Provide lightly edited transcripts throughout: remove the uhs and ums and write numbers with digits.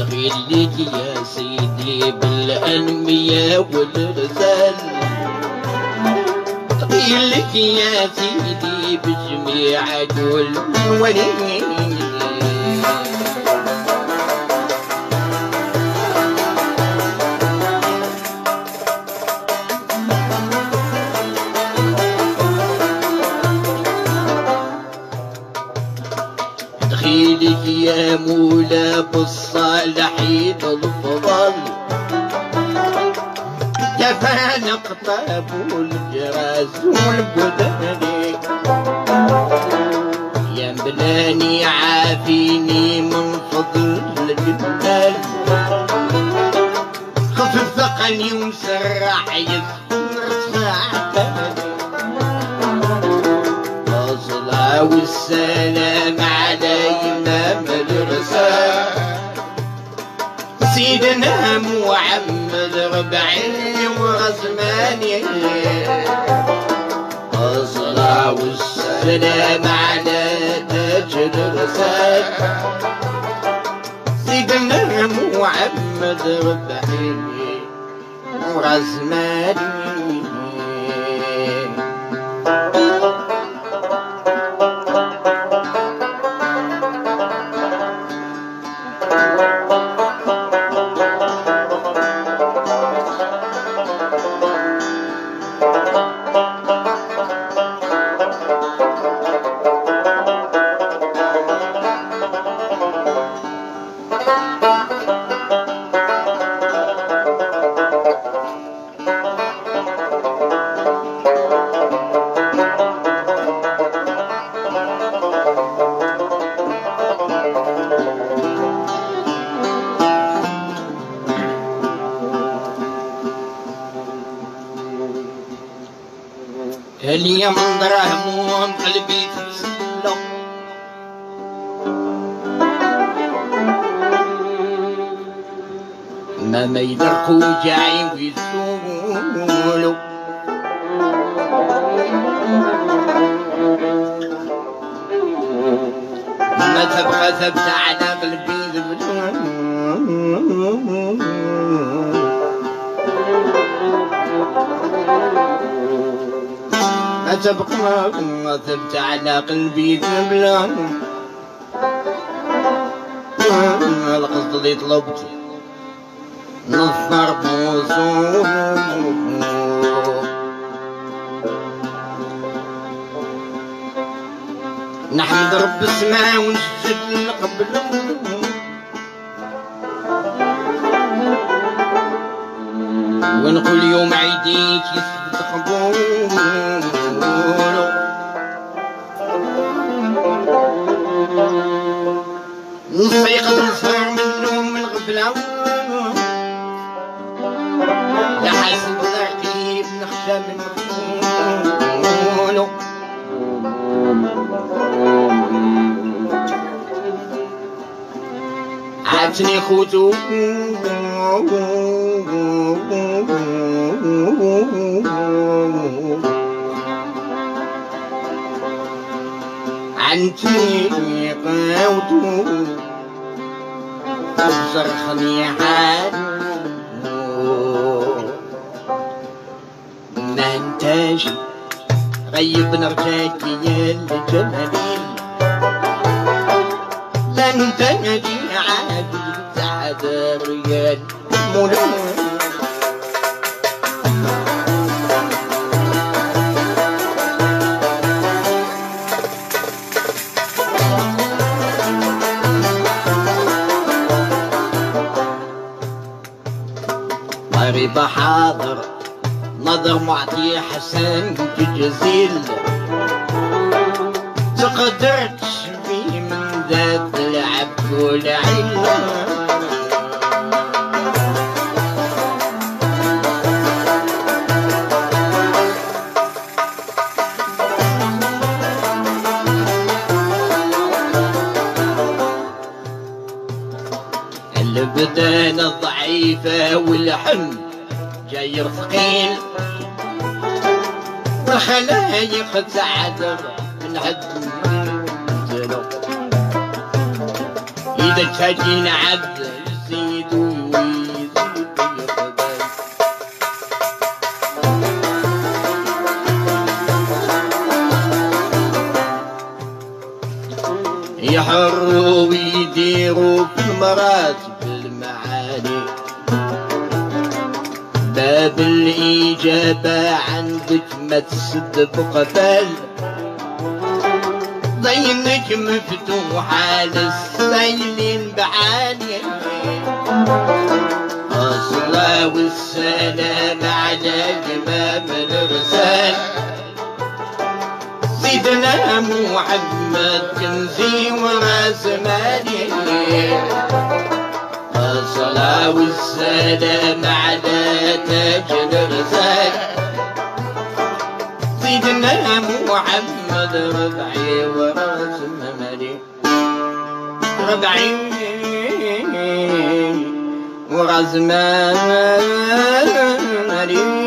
خليك يا سيدي بالأنبياء والرسال، خليك يا سيدي بجميع دول الوليين. دخيلك يا مولا بالصالحين الفضل، كفانا قطاب والجراس والبدري، يا بلاني عافيني من فضل الجلال، خفف ثقلي ومسرع يذكر ساعتي، الصلاة والسلام على إمام الرسال سيدنا محمد ربعي وغزماني، الصلاة والسلام على تاج الرسال سيدنا محمد ربعي وغزماني. اليوم دراهم قلبي تسلم، ما يدركوا جاعي ويسولوا، ما تبغى ثبت على قلبي ما تبقى ثبت على قلبي ذبلان، القصد اللي طلبت نصر بوصول، نحمد رب السماء ونسجد لقبله، ونقول يوم عيديك يثبت قبوله، نصيق نصفر منه من غفلة، لا حسن ترتيب نخشى من مفعوله، عاتني خوتو عنتي قاوتو صرخني ما انتاج غيب نرجاك يا الجمالين، لن تنجي عادي سعد الرجال مولود. رضا حاضر نظر معطي حسن جزيل، تقدرتش فيه من ذات العبد والعلة، البدانة ضعيفة والحن جاير ثقيل، والخلايق تعذر من عد منزله، إذا تجين عبد يحروا ويديروا في المراتب المعالي. باب الإجابة عندك ما تسد بقبل، ضينك مفتوحة للسيلين بعالي. الصلاة والسلام على إمام الرسال سيدنا محمد كنزي وراس مالي. الصلاة والسلام على تاج الرسال سيدنا محمد ربعي وراس مالي. ربعي وراس مالي.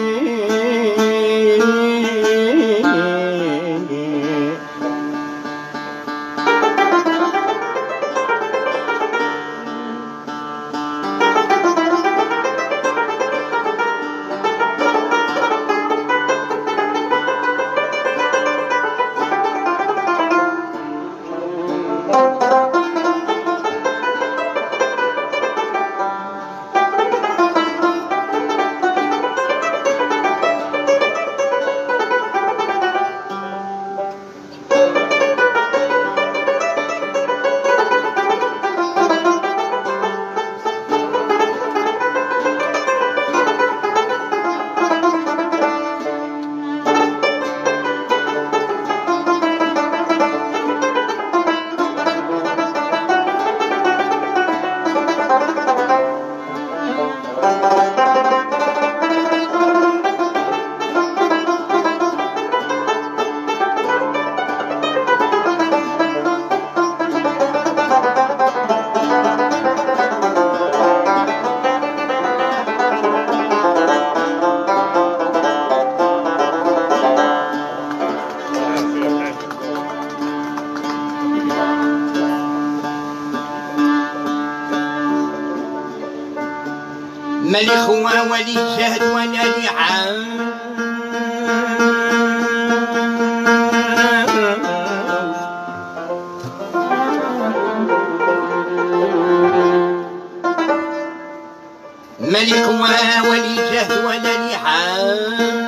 مالي خوة ولي شهد وانا لي عام. مالي خوة ولي شهد وانا لي عام.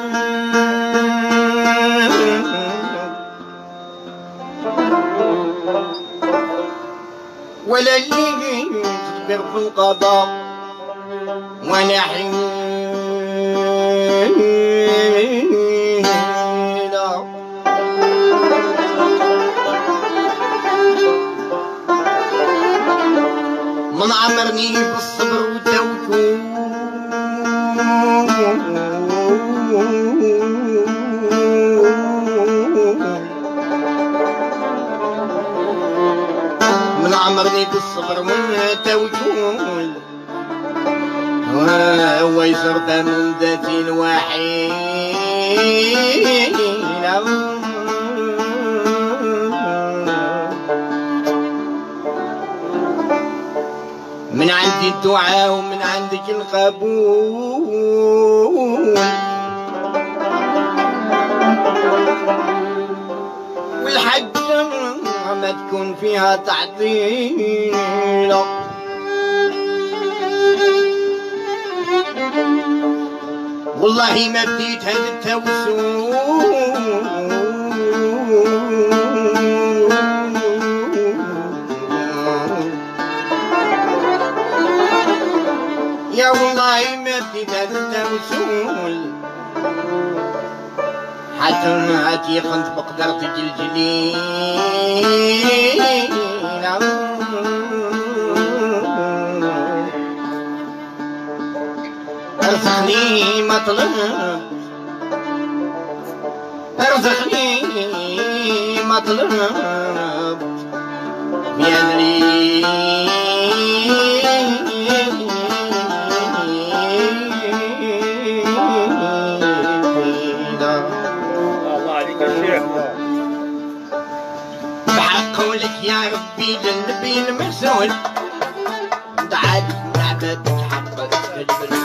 ولا اللي تصبر في القضاء وانا حين من عمرني بالصبر والتوكل من عمرني بالصبر والتوكل ويسرت من ذات الوحيد. من عندي الدعاء ومن عندك القبول، والحجة ما تكون فيها تعطيل. والله ما بديت هذا التوسل يا والله ما بديت هذا التوسل حتى هاتي خنت بقدر تجلجلي. ارزقني مطلب ارزقني مطلب بيدري الله عليك يا شيخ. بحق قولك يا ربي للنبي المرسول دعات نعبدك حقك تجبر.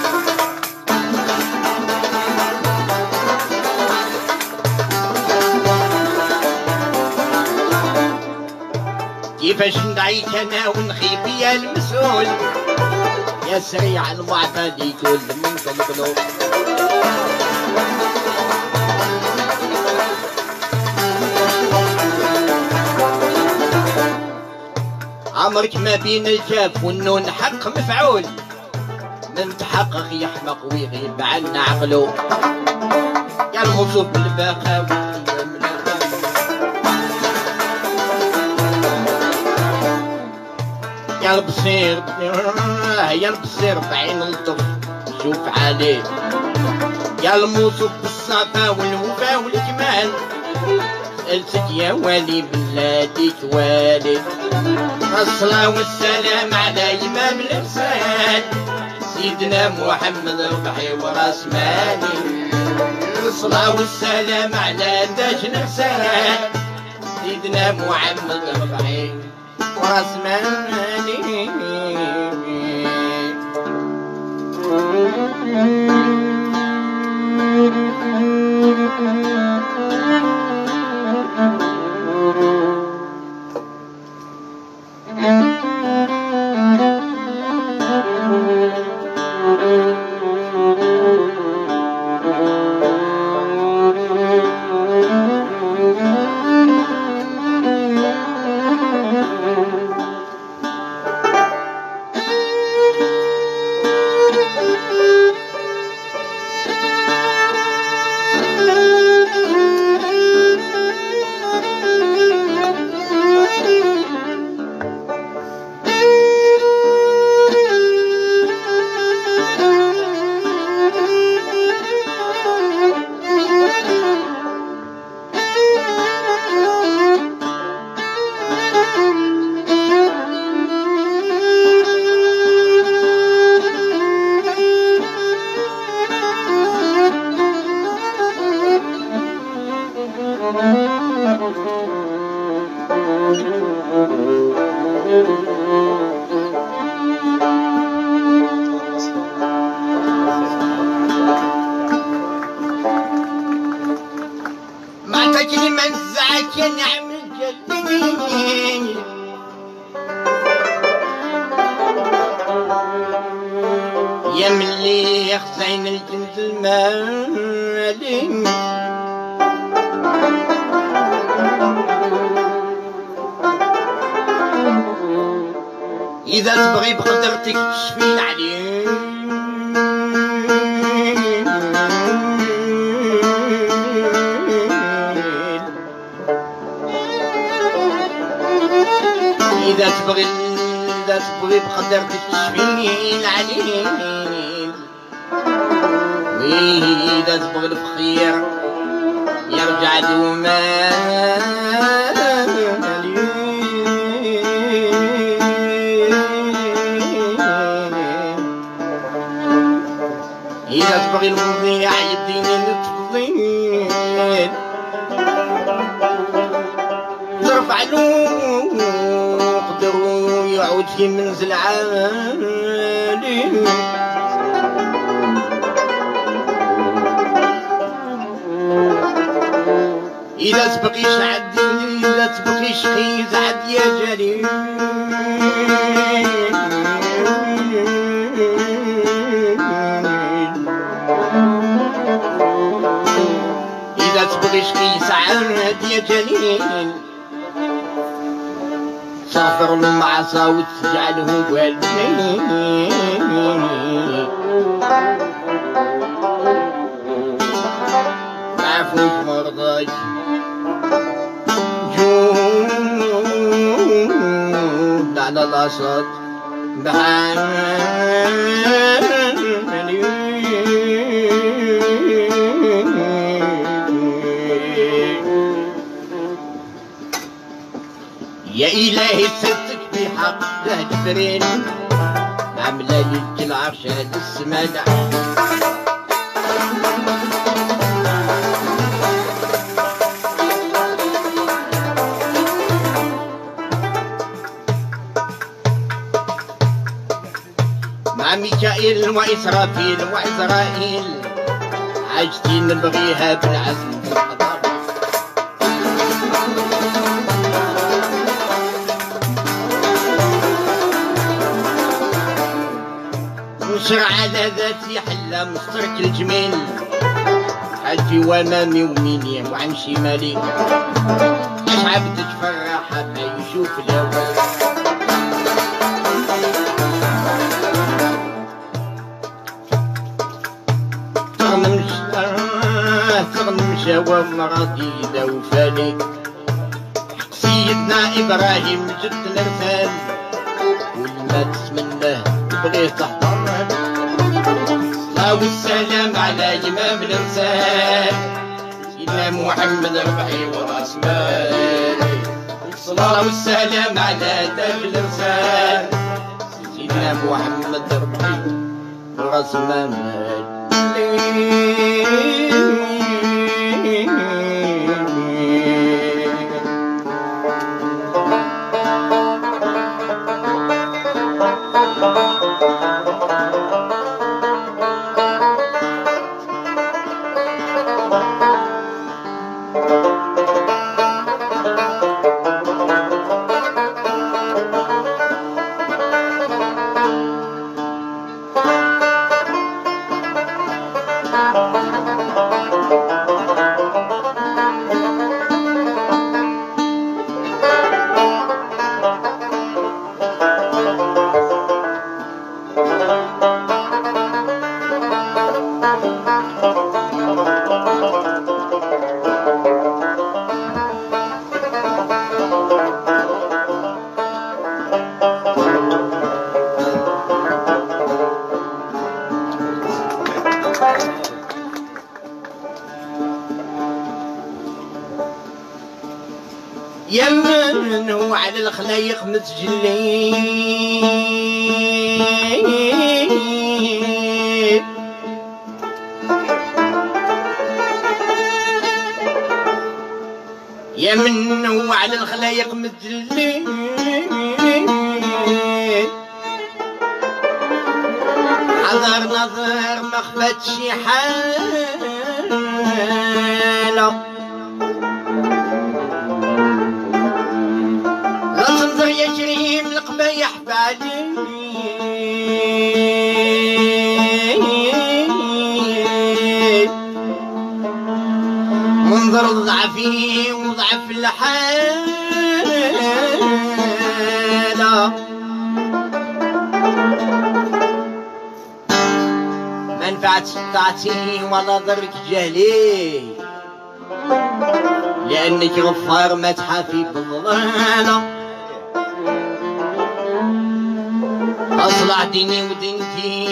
كيفاش ندعيك انا ونخيب يا المسؤول يا سريع المعتدي كل من القلوب. عمرك ما بين الكاف والنون حق مفعول من تحقق يحمق ويغيب عنا عقلو يا الموصوف بالباقة يا البصير يا البصير بعين الطف شوف عليه يا الموصوف بالصفا والوفا والكمال سألتك يا والي بلادي توالي الصلاة والسلام على إمام الإرسال سيدنا محمد ربحي وراس مالي الصلاة والسلام على تاج الإرسال سيدنا محمد ربحي وراس مالي. يا ملي يا خزين الجنس المالي إذا تبغي بقدرتك تشفي العليل إذا تبغي بقدرتك تشفي العليل وإذا تبغي الفخير يرجع دوما إذا تبغي المضيع يديني التفضيل ترفع له قدروا يعود في منزل عالي إذا تبغيش عدي إذا تبغيش خيز عد يا جليل إذا تبغيش خيز عد يا جليل صافر له معصا وتجعله والدي معفوف مرضاك جود على الأسد يا إلهي ستك بحق لا جبريل عاملة لي العرش هاد السمادة مع ميكائيل وإسرافيل وعزرائيل عاجتي نبغيها بالعزم بالقضاء نشر على ذاتي حلا مسترك الجميل حالتي وامامي وميني وعن شمالي اش عبدك فرحة ما يشوف الاول تغنم جواب مرضي لو فالي سيدنا ابراهيم جد الرسال والما تسمناه تبغيه تحضر والسلام على امام الرسال سيدنا محمد ربحي وراس مالي الصلاة والسلام على تاج الرسال سيدنا محمد ربحي وراس مالي يمنوا على الخلايق متجلين يمنوا على الخلايق متجلين حضر نظر ما خفتش حاله يا كريم القبايح بعدي منظر ضعفي وضعف الحالة ما نفعتش طاعتي ولا ضرك جهلي لأنك غفار ما تحافي بالضلالة أصلع ديني ودينتي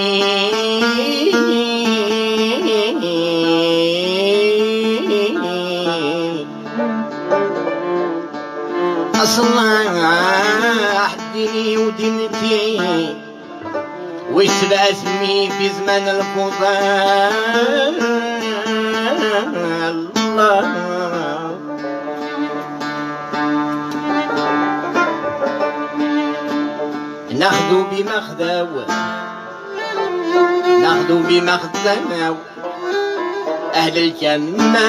أصلع ديني ودينتي ويشبع اسمي في زمان الفضال الله ناخذو بمخذو أهل الجنة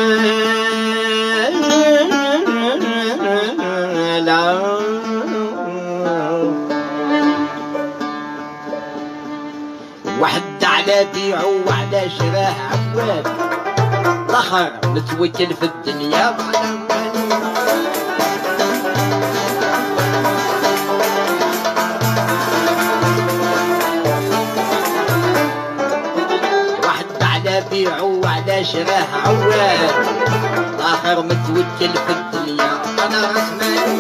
لا وحد على بيعه وعلى شراه عواد الآخر متوكل في الدنيا بيعه وعلى شراه عواد الآخر متوكل في الدنيا أنا رسمان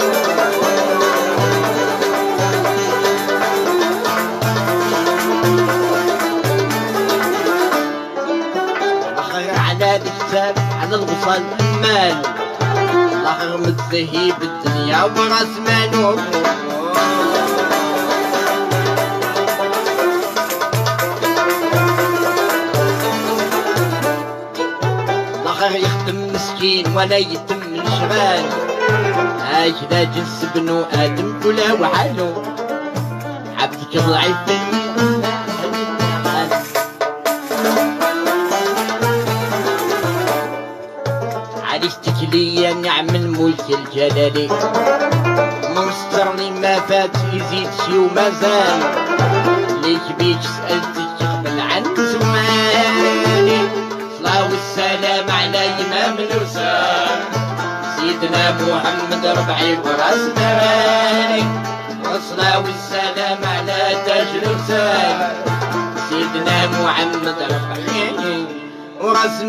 الآخر على الكتاب على الوصال المال الآخر متزهي بالدنيا ورسمان يخدم مسكين ولا يتم الشغال هكذا جنس بنو آدم كله وحاله عبدك ضعيف عرفتك ليا نعم الملك الجلالي مستر لي ما فات يزيد شي وما زال ليك سألتك بيك سألتك قبل عن سؤالي صلاة والسلام على إمام الرسال سيدنا محمد ربعي وراس دراني والصلاة والسلام على تاج الرسال سيدنا محمد ربعي وراس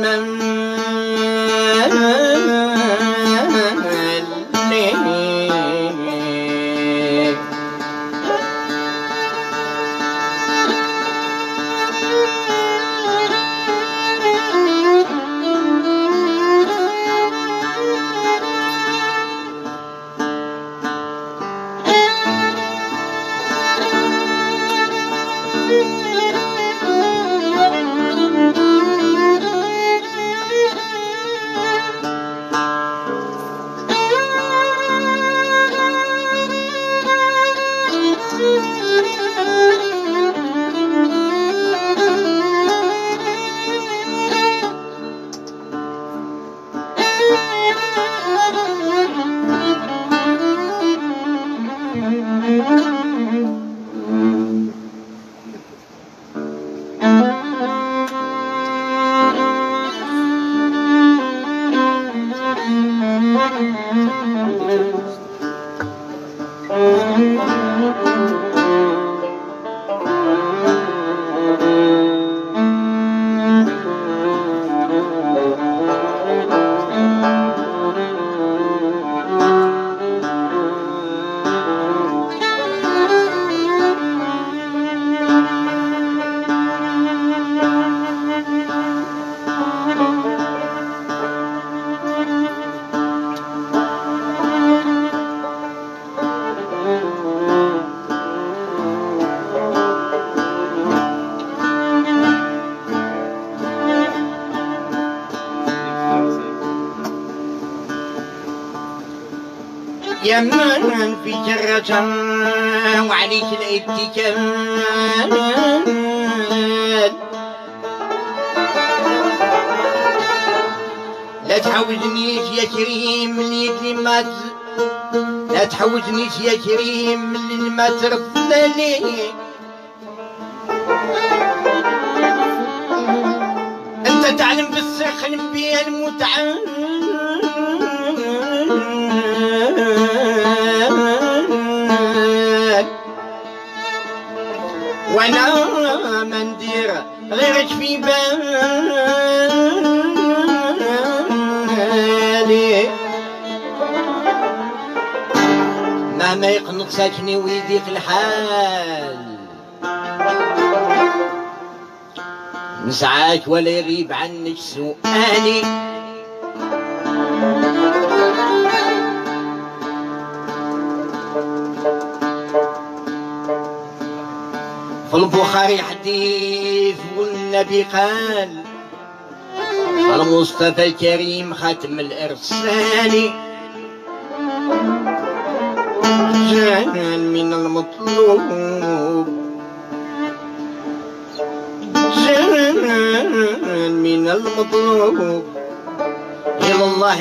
يمن في جرة وعليك الاتكال لا تحوجنيش يا كريم اللي ما لا تحوجنيش يا كريم اللي ما ترفلي انت تعلم بالسخن بيا المتعة وانا ما ندير غيرك في بالي ما يقنط ساكني ويضيق الحال نسعاك ولا يغيب عنك سؤالي في البخاري حديث والنبي قال المصطفى الكريم خاتم الإرسال جان من المطلوب جان من المطلوب إلى الله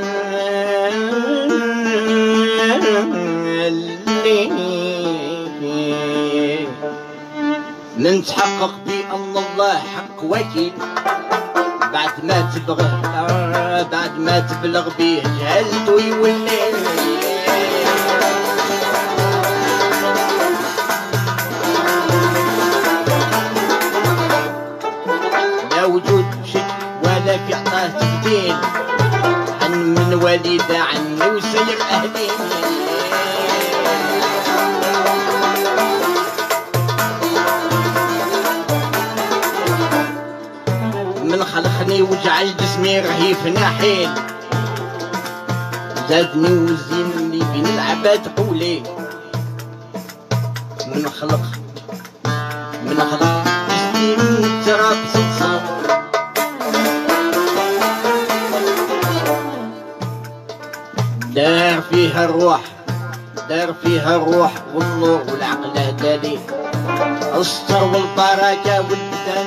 العالي من تحقق بأن الله حق وكيل بعد ما تبلغ به جهلته يولي لا وجود شك ولا في عطاه تبديل عن من والدة عني وسير أهلي من خلقني وجعل جسمي رهيف نحيل زادني وزينني بين العباد قولي من خلق جسمي من التراب صلصال دار فيها الروح والنور والعقل هدالي الستر والبركة والبدن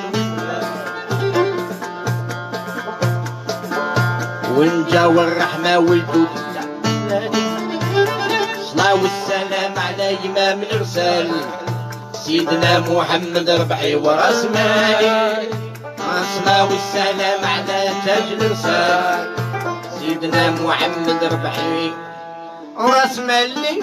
ونجا والرحمة والجود الصلاة والسلام على إمام الإرسال سيدنا محمد ربحي وراس مالي عاصمة والسلام على تاج الرسال سيدنا محمد ربحي وراس مالي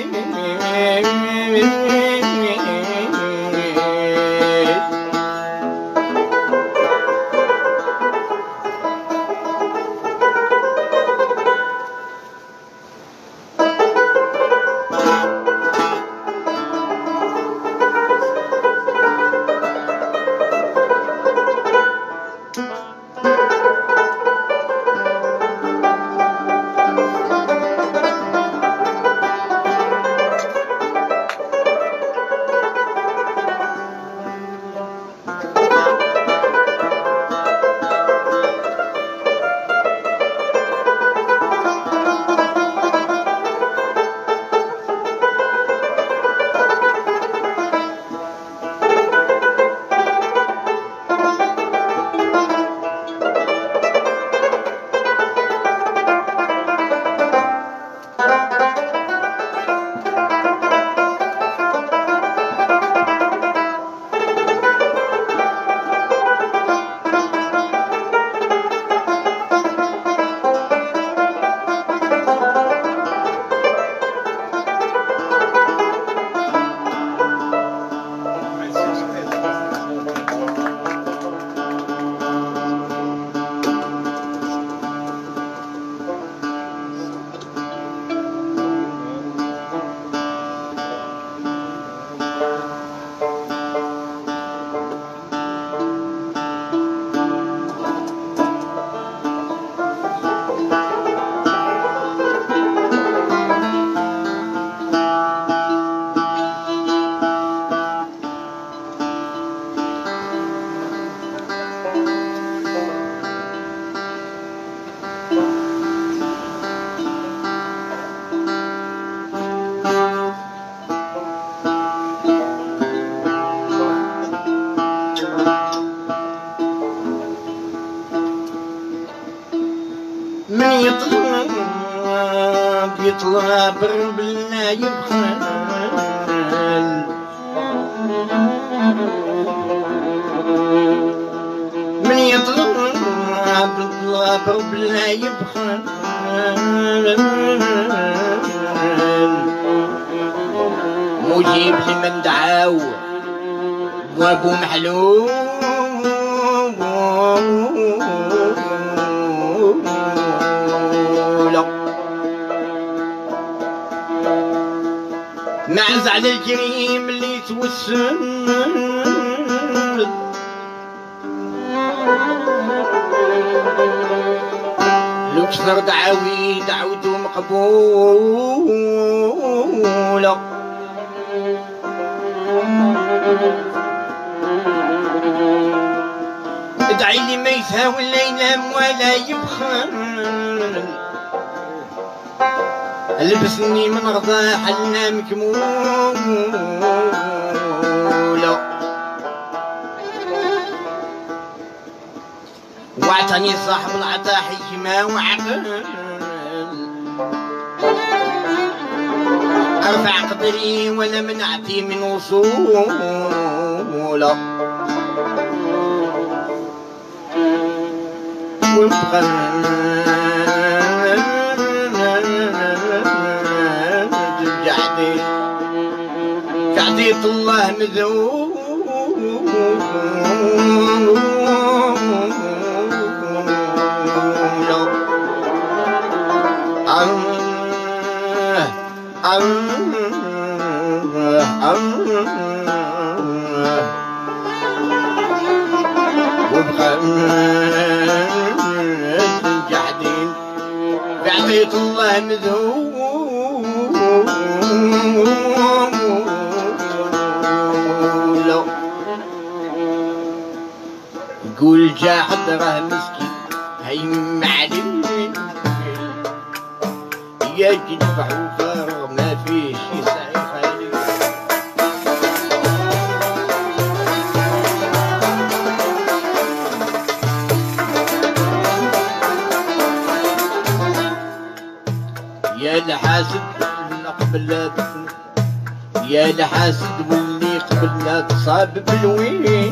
من يطلب ربنا يبخل من يطلب ربنا يبخل مجيب لمن دعاو وابو محلول معز على الكريم اللي توسل لو كثر دعاوي دعوته مقبولة ادعي لي ما يساوي لا ينام ولا يبخل لبسني من غضا حلنا مكمولة واعطاني صاحب العطا حكمة وعقل ارفع قدري ولا منعتي من وصولة وابقى تعديت الله مذوب وابقى الجحدين بعطيت الله مذوب يقول جا حضره مسكين هاي معلم يا تدفع وفارغ ما فيش يسعي خالي يا لحاسد واللي قبل يا لحاسد واللي قبل قبلنا تصاب بالوين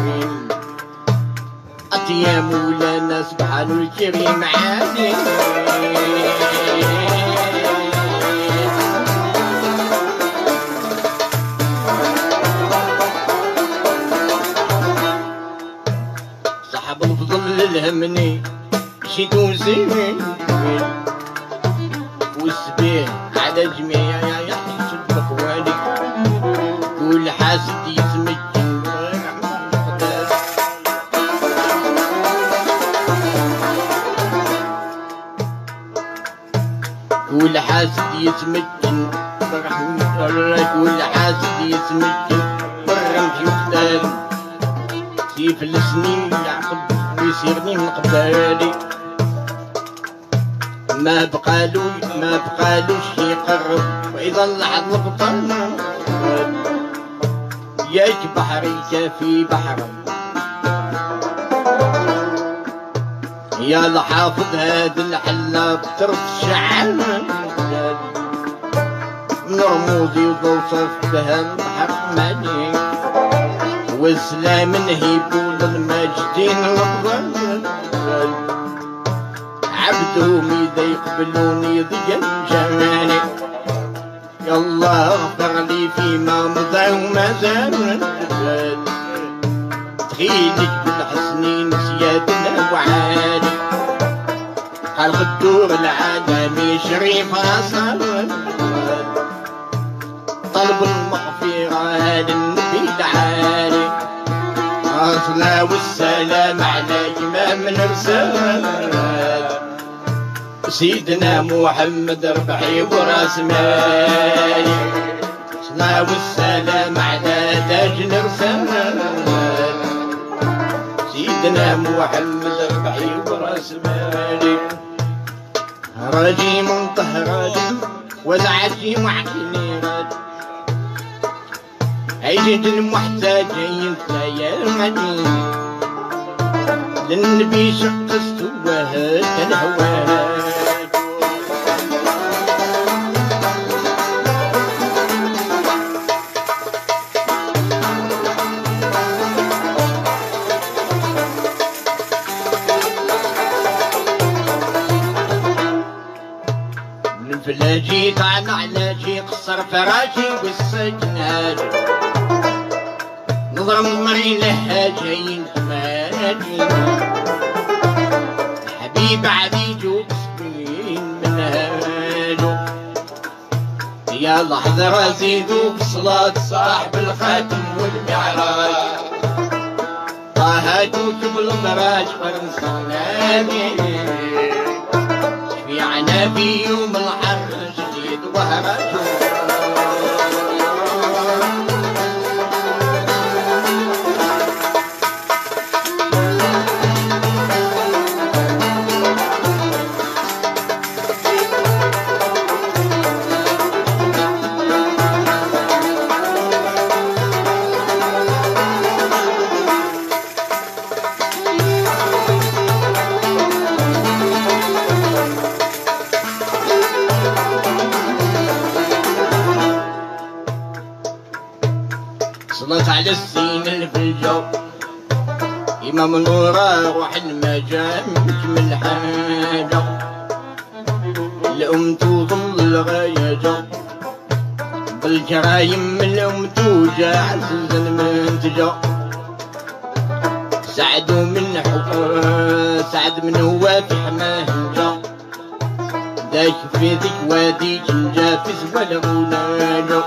يا مولانا سبحان الكريم عالي صاحب الفضل الهمني شيتو زين والسبيه على جميع يحسب بقوالي كل حاسد يتمكن كل حاسد يتمكن برحمة الله كل حاسد يتمكن برمتي وحداني سيف السنين يعقب ويصيرني من قبالي ما بقالوش يقرب وإذا لحظ البطل ياك بحري كافي بحر يا لحافظ هاد الحلاب ترك الشعر من رموزي وتوصف بها البحر مالي والسلام نهيبو للماجدين الأفضل عبدهم إذا يقبلوني ضيا جمالي يالله اغفر لي فيما مضى وما زال تخيلك بالحسنين سيادنا وعالي خلق الدور العالمي شريف أصل طلب المغفرة للنبي العالي الصلاة والسلام على إمام الرسالة سيدنا محمد ربحي وراس مالي الصلاة والسلام على تاج الرسالة سيدنا محمد ربحي وراس مالي راجي منطهراجي وزعجي وعقلي راجي عيد المحتاجين سيامني للنبي شق استواها الهواها فلاجي طعن علاجي قصر فراشي والسجن هاجي نظر مضمري لها جايين حماجي حبيب عبيد وقصبين من هاجو يا لحظة راسي ذوب صلاة صاحب الخاتم والمعراج طاهاتو قبل مراج فرنساناني في عنابي يوم الحر جديد وهرجو صلت على السين اللي في الجو إمام نورا روح المجال مجمل حاجة الأم توصل الغاية جو بالجرايم الأم توجع عزيز المنتجة سعد من هو في حماه جو داك في ذيك واديك جافز ولا غناجو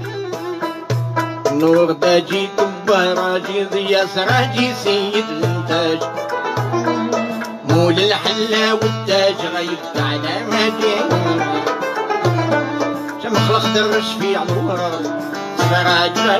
نور باجي كباراجي ضيا سراجي سيد الانتاج مول الحلا والتاج غيبت على مدين شمس الاخضر شفيع الورق سراج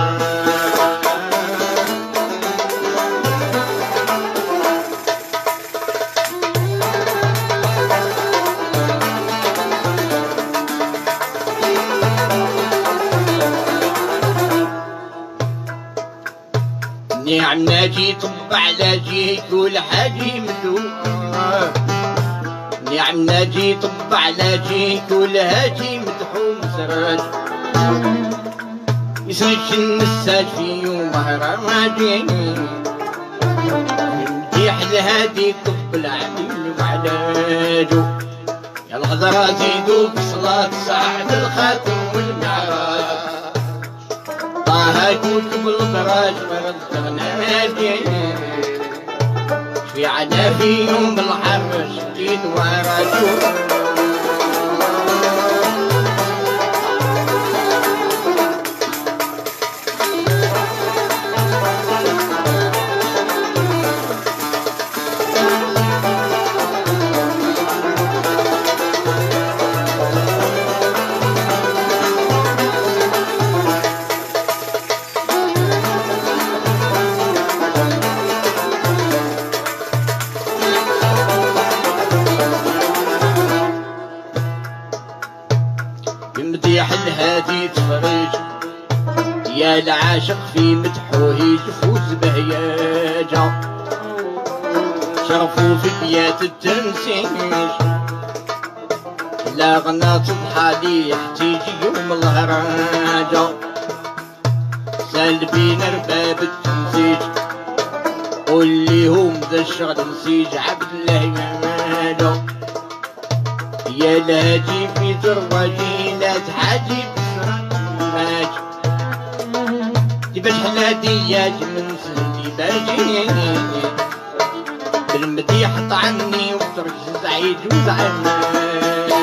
نعم ناجي طب على جيك كل حاجي مدوق نعم ناجي طب على جيك كل هاجي مدحوم سراج يسرج النساج في يوم مهرجان يمديح الهادي طب العليل وعلاجه يا الغدرة زيدوا بصلاة ساعة الخاتم والمعراج طه يكون بالدراج مرد نادي في عدا في يوم الحر شديد وراجو يمديح الهادي تفرج يا العاشق في مدحوه يفوز بهياجه شرفوا في بيات التنسيج لا غنى تضحى لي يحتيجي يوم الهراجه سالبين رباب التنسيج قول ليهم ذا الشغل نسيج عبد الله يماله يا الهادي في ذروجي لا تحاجي بسرماج تباش حلادياج من سهدي باجي بالمديح طعني وترك زعيد وزعماج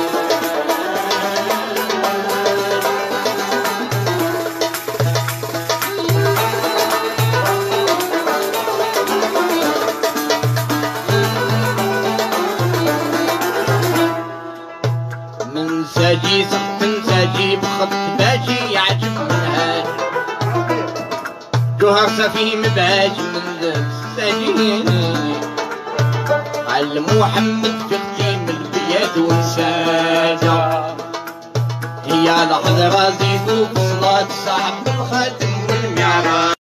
ساجي سخت ساجي بخط باجي يعجب الهاج جوهر سفي مباج من ذاك الساجي علم محمد في ختيم البياد والساجة هي لحظة زيدو بصلاة صاحب الخاتم والمعراج